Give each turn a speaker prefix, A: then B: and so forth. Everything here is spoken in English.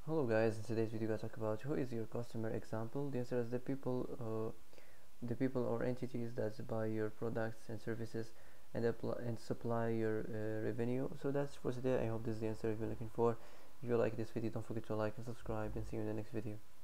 A: Hello guys, in today's video I talk about who is your customer example. The answer is the people or entities that buy your products and services and supply your revenue. So that's for today. I hope this is the answer you're looking for. If you like this video, don't forget to like and subscribe, and see you in the next video.